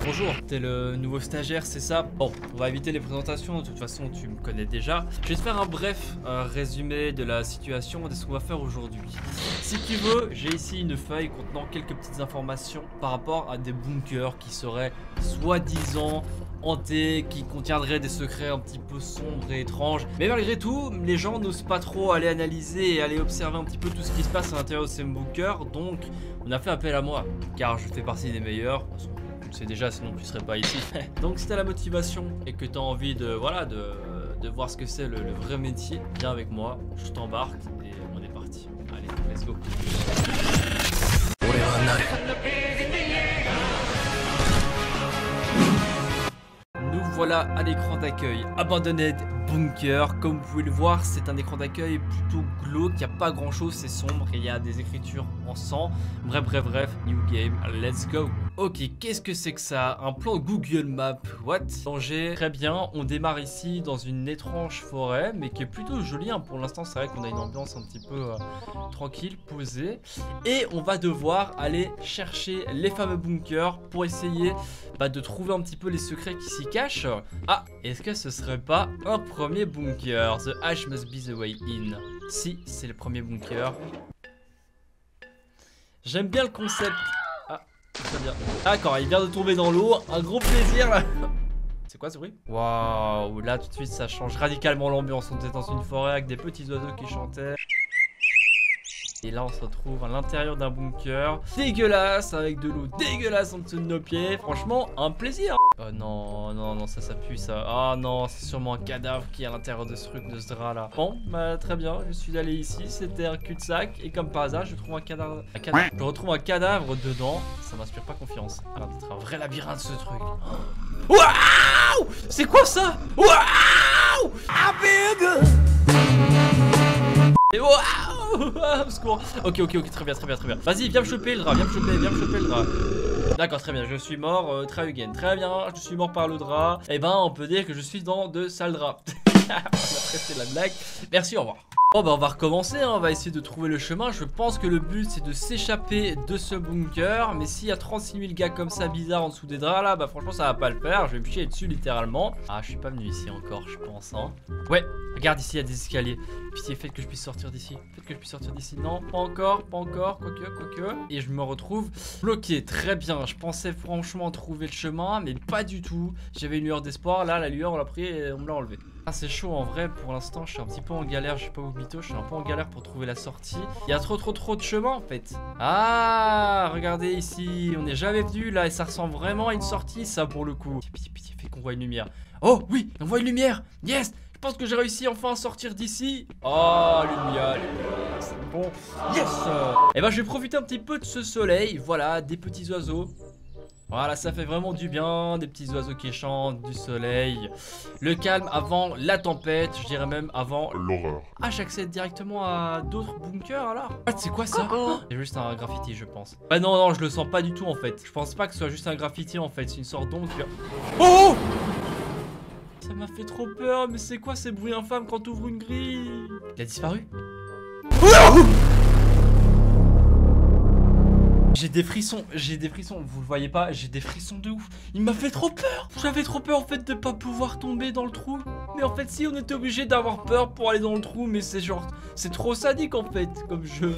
Bonjour, t'es le nouveau stagiaire, c'est ça? Bon, on va éviter les présentations, de toute façon tu me connais déjà. Je vais te faire un bref résumé de la situation et de ce qu'on va faire aujourd'hui. Si tu veux, j'ai ici une feuille contenant quelques petites informations par rapport à des bunkers qui seraient soi-disant hantés, qui contiendraient des secrets un petit peu sombres et étranges. Mais malgré tout, les gens n'osent pas trop aller analyser et aller observer un petit peu tout ce qui se passe à l'intérieur de ces bunkers. Donc on a fait appel à moi, car je fais partie des meilleurs. C'est déjà, sinon tu serais pas ici. Donc si t'as la motivation et que t'as envie de voir ce que c'est le vrai métier, viens avec moi, je t'embarque et on est parti. Allez, let's go. Nous voilà à l'écran d'accueil Abandoned Bunker. Comme vous pouvez le voir, c'est un écran d'accueil plutôt glauque, il n'y a pas grand chose, c'est sombre et il y a des écritures en sang. Bref, new game, let's go. Ok, qu'est-ce que c'est que ça? Un plan Google Maps, what? Danger, très bien, on démarre ici dans une étrange forêt, mais qui est plutôt jolie, hein. Pour l'instant c'est vrai qu'on a une ambiance un petit peu tranquille, posée. Et on va devoir aller chercher les fameux bunkers pour essayer de trouver un petit peu les secrets qui s'y cachent. Ah, est-ce que ce serait pas un premier bunker? The ash must be the way in. Si, c'est le premier bunker. J'aime bien le concept. Ah, très bien. D'accord, il vient de tomber dans l'eau. Un gros plaisir là. C'est quoi ce bruit? Waouh, là tout de suite ça change radicalement l'ambiance. On était dans une forêt avec des petits oiseaux qui chantaient. Et là on se retrouve à l'intérieur d'un bunker dégueulasse, avec de l'eau dégueulasse en dessous de nos pieds. Franchement, un plaisir. Oh non, ça pue ça. Ah non, c'est sûrement un cadavre qui est à l'intérieur de ce truc, de ce drap là. Bon, très bien, je suis allé ici, c'était un cul-de-sac. Et comme par hasard, je trouve un cadavre. Je retrouve un cadavre dedans. Ça m'inspire pas confiance. Alors d'être un vrai labyrinthe ce truc. Waouh! C'est quoi ça? Waouh! Et waouh! Au secours. Ok, très bien. Vas-y, viens me choper le drap, viens me choper le drap. D'accord, très bien, je suis mort, try again. Très bien, je suis mort par le drap. Et ben, on peut dire que je suis dans de sales draps. On a presté la blague. Merci, au revoir. Bon on va recommencer, hein. On va essayer de trouver le chemin. Je pense que le but c'est de s'échapper de ce bunker. Mais s'il y a 36 000 gars comme ça bizarres en dessous des draps là, franchement ça va pas le faire. Je vais me chier dessus littéralement. Ah, je suis pas venu ici encore, je pense, hein. Ouais, regarde ici, il y a des escaliers. Pitié, faites que je puisse sortir d'ici. Non, pas encore, quoique. Et je me retrouve bloqué. Très bien, je pensais franchement trouver le chemin, mais pas du tout. J'avais une lueur d'espoir, là la lueur on l'a pris et on me l'a enlevé. Ah, c'est chaud en vrai, pour l'instant je suis un petit peu en galère, je sais pas où mytho, je suis un peu en galère pour trouver la sortie. Il y a trop de chemin en fait. Ah, regardez ici, on n'est jamais venu là et ça ressemble vraiment à une sortie ça pour le coup. Pitié, fait qu'on voit une lumière. Oh oui, on voit une lumière. Yes, je pense que j'ai réussi enfin à sortir d'ici. Oh, lumière, c'est bon. Yes. Et ben je vais profiter un petit peu de ce soleil, voilà, des petits oiseaux. Voilà, ça fait vraiment du bien, des petits oiseaux qui chantent, du soleil, le calme avant la tempête, je dirais même avant l'horreur. Ah, j'accède directement à d'autres bunkers alors? Ah, c'est quoi ça? C'est juste un graffiti, je pense. Ah non, je le sens pas du tout en fait. Je pense pas que ce soit juste un graffiti en fait, c'est une sorte d'ombre qui... Oh! Ça m'a fait trop peur, mais c'est quoi ces bruits infâmes quand t'ouvres une grille? Il a disparu? J'ai des frissons, vous le voyez pas, j'ai des frissons de ouf. Il m'a fait trop peur. J'avais trop peur en fait de pas pouvoir tomber dans le trou. Mais en fait si, on était obligé d'avoir peur pour aller dans le trou. Mais c'est genre, c'est trop sadique en fait comme jeu.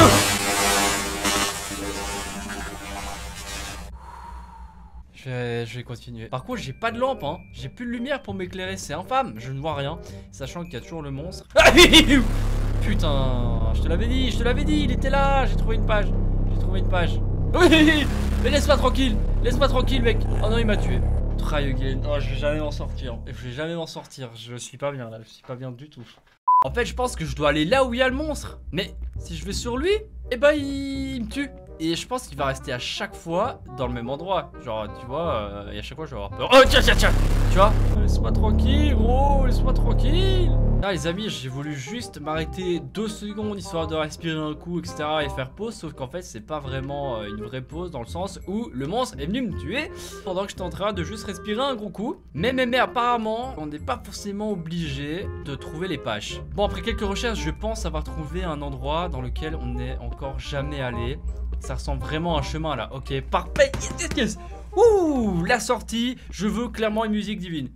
Je vais continuer. Par contre j'ai pas de lampe, hein. J'ai plus de lumière pour m'éclairer, c'est infâme. Je ne vois rien, sachant qu'il y a toujours le monstre. Putain, je te l'avais dit, il était là. J'ai trouvé une page. Oui, mais laisse-moi tranquille, mec. Oh non, il m'a tué. Try again. Oh, je vais jamais m'en sortir. Je suis pas bien là, je suis pas bien du tout. En fait, je pense que je dois aller là où il y a le monstre. Mais si je vais sur lui, eh ben il me tue. Et je pense qu'il va rester à chaque fois dans le même endroit. Genre, tu vois, et à chaque fois je vais avoir peur. Oh, tiens. Tu vois? Laisse-moi tranquille, gros, laisse-moi tranquille. Là, les amis, j'ai voulu juste m'arrêter 2 secondes histoire de respirer un coup, etc. et faire pause. Sauf qu'en fait, c'est pas vraiment une vraie pause dans le sens où le monstre est venu me tuer pendant que j'étais en train de juste respirer un gros coup. Mais apparemment, on n'est pas forcément obligé de trouver les pages. Bon, après quelques recherches, je pense avoir trouvé un endroit dans lequel on n'est encore jamais allé. Ça ressemble vraiment à un chemin là. Ok, parfait. Yes. Ouh, la sortie. Je veux clairement une musique divine.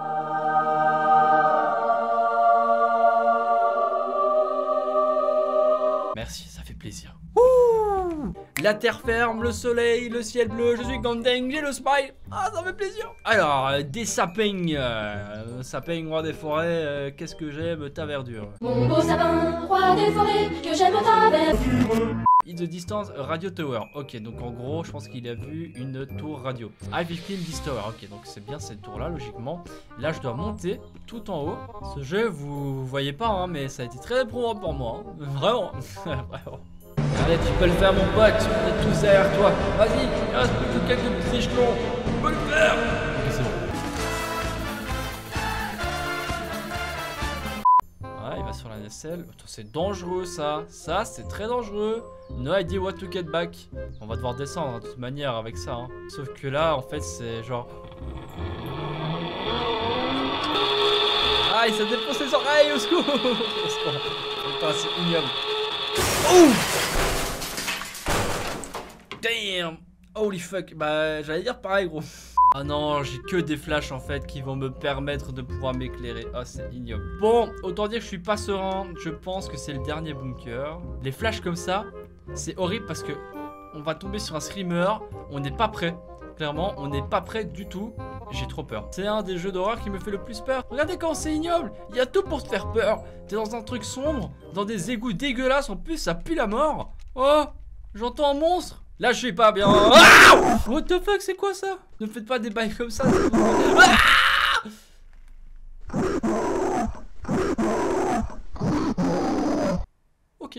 Merci, ça fait plaisir. Ouh, la terre ferme, le soleil, le ciel bleu, je suis content, j'ai le smile. Ah, ça fait plaisir. Alors, des sapins, sapins, roi des forêts, qu'est-ce que j'aime ta verdure. Mon beau sapin, roi des forêts, que j'aime ta verdure. In the distance, radio tower. Ok, donc en gros, je pense qu'il a vu une tour radio. I've clean this tower. Ok, donc c'est bien cette tour là, logiquement. Là, je dois monter tout en haut. Ce jeu, vous voyez pas, hein, mais ça a été très éprouvant pour moi. Hein. Vraiment. Vraiment. Allez, tu peux le faire, mon pote. On est tous derrière toi. Vas-y, il reste plus que quelques petits échelons. Tu peux le faire. Ok, c'est bon. Ah, il va sur la nacelle. C'est dangereux, ça. Ça, c'est très dangereux. No idea what to get back. On va devoir descendre de toute manière avec ça. Hein. Sauf que là, en fait, c'est genre. Ah, il s'est défoncé les oreilles, au secours. Au secours. Putain, c'est ignoble. Oh! Damn! Holy fuck. Bah, j'allais dire pareil, gros. Ah non, j'ai que des flashs en fait qui vont me permettre de pouvoir m'éclairer. Oh, c'est ignoble. Bon, autant dire que je suis pas serein. Je pense que c'est le dernier bunker. Les flashs comme ça, c'est horrible parce que on va tomber sur un screamer. On n'est pas prêt. Clairement, on n'est pas prêt du tout. J'ai trop peur. C'est un des jeux d'horreur qui me fait le plus peur. Regardez quand c'est ignoble. Il y a tout pour te faire peur. T'es dans un truc sombre, dans des égouts dégueulasses. En plus, ça pue la mort. Oh, j'entends un monstre. Là, je suis pas bien. Ah! What the fuck, c'est quoi ça? Ne faites pas des bails comme ça. Ah! Ok.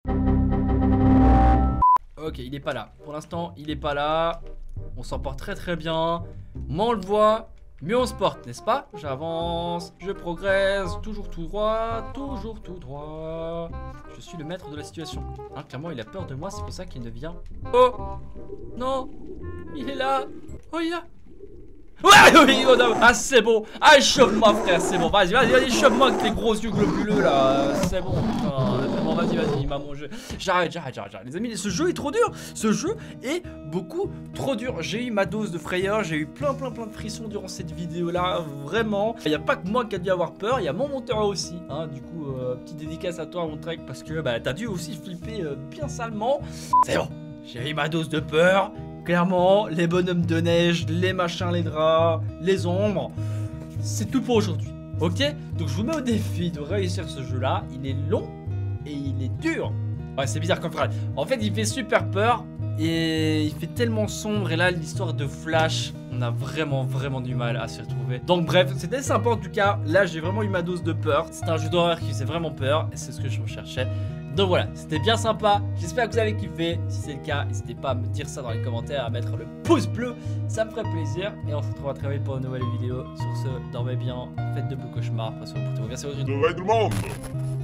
Ok, il est pas là. Pour l'instant, il est pas là. On s'en porte très très bien. Moins on le voit, mieux on se porte, n'est-ce pas? J'avance, je progresse, toujours tout droit, toujours tout droit. Je suis le maître de la situation. Hein, clairement, il a peur de moi, c'est pour ça qu'il ne vient. Oh! Non! Il est là! Oh, il est là! Ouais, oui, oh, non. Ah, c'est bon! Ah, chauffe-moi, frère, c'est bon. Vas-y, vas-y, vas-y, chauffe-moi avec tes gros yeux globuleux là. C'est bon. Bon, vas-y, vas-y, maman, j'arrête. Les amis, ce jeu est trop dur. Ce jeu est beaucoup trop dur. J'ai eu ma dose de frayeur, j'ai eu plein de frissons durant cette vidéo là. Vraiment. Il n'y a pas que moi qui a dû avoir peur, il y a mon monteur aussi. Hein, du coup, petite dédicace à toi, mon trek, parce que bah, t'as dû aussi flipper bien salement. C'est bon. J'ai eu ma dose de peur. Clairement, les bonhommes de neige, les machins, les draps, les ombres, c'est tout pour aujourd'hui. Ok? Donc je vous mets au défi de réussir ce jeu-là. Il est long et il est dur. Ouais, c'est bizarre comme phrase. En fait, il fait super peur et il fait tellement sombre. Et là, l'histoire de Flash, on a vraiment du mal à s'y retrouver. Donc bref, c'était sympa en tout cas. Là, j'ai vraiment eu ma dose de peur. C'est un jeu d'horreur qui faisait vraiment peur et c'est ce que je recherchais. Donc voilà, c'était bien sympa, j'espère que vous avez kiffé. Si c'est le cas, n'hésitez pas à me dire ça dans les commentaires, à mettre le pouce bleu, ça me ferait plaisir. Et on se retrouvera très vite pour une nouvelle vidéo. Sur ce, dormez bien, faites de beaux cauchemars, passez au portez-vous bien, c'est votre... Tout le monde.